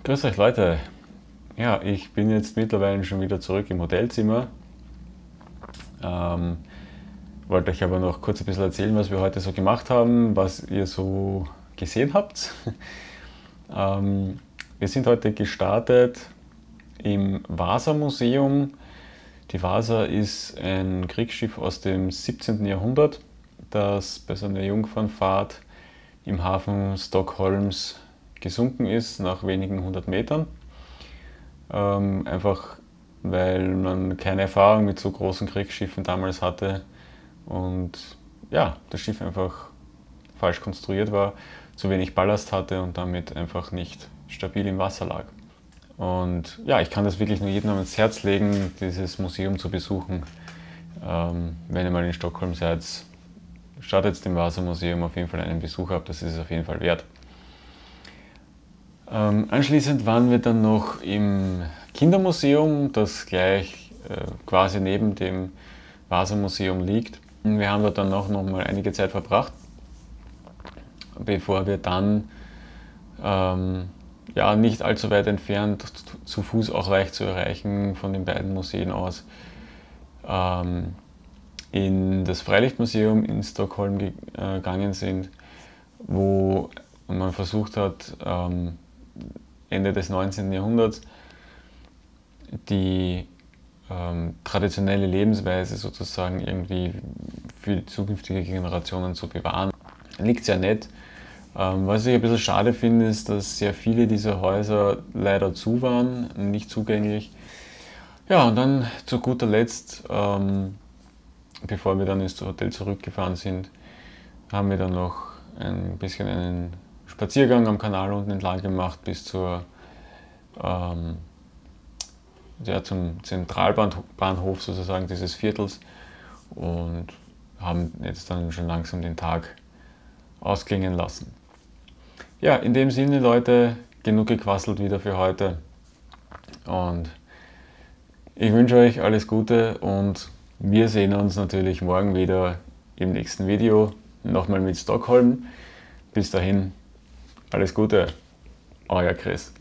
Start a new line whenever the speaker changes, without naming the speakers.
Grüß euch Leute. Ja, ich bin jetzt mittlerweile schon wieder zurück im Hotelzimmer. Ähm, Wollte euch aber noch kurz ein bisschen erzählen, was wir heute so gemacht haben, was ihr so gesehen habt. Wir sind heute gestartet im Vasa-Museum. Die Vasa ist ein Kriegsschiff aus dem 17. Jahrhundert, das bei so einer Jungfernfahrt im Hafen Stockholms gesunken ist nach wenigen 100 Metern. Einfach weil man keine Erfahrung mit so großen Kriegsschiffen damals hatte und ja, das Schiff einfach falsch konstruiert war, zu wenig Ballast hatte und damit einfach nicht stabil im Wasser lag. Und ja, ich kann das wirklich nur jedem ans Herz legen, dieses Museum zu besuchen. Wenn ihr mal in Stockholm seid, startet im Vasa-Museum auf jeden Fall einen Besuch ab, das ist es auf jeden Fall wert. Anschließend waren wir dann noch im Kindermuseum, das gleich quasi neben dem Vasa-Museum liegt. Wir haben dort dann noch mal einige Zeit verbracht, bevor wir dann ja, nicht allzu weit entfernt, zu Fuß auch leicht zu erreichen von den beiden Museen aus, in das Freilichtmuseum in Stockholm gegangen sind, wo man versucht hat, Ende des 19. Jahrhunderts die traditionelle Lebensweise sozusagen irgendwie für die zukünftige Generationen zu bewahren. Liegt sehr nett. Was ich ein bisschen schade finde, ist, dass sehr viele dieser Häuser leider zu waren, nicht zugänglich. Ja, und dann zu guter Letzt, bevor wir dann ins Hotel zurückgefahren sind, haben wir dann noch ein bisschen einen Spaziergang am Kanal unten entlang gemacht bis zum Zentralbahnhof sozusagen dieses Viertels und haben jetzt dann schon langsam den Tag ausklingen lassen. Ja, in dem Sinne Leute, genug gequasselt wieder für heute und ich wünsche euch alles Gute und wir sehen uns natürlich morgen wieder im nächsten Video, nochmal mit Stockholm. Bis dahin, alles Gute, euer Chris.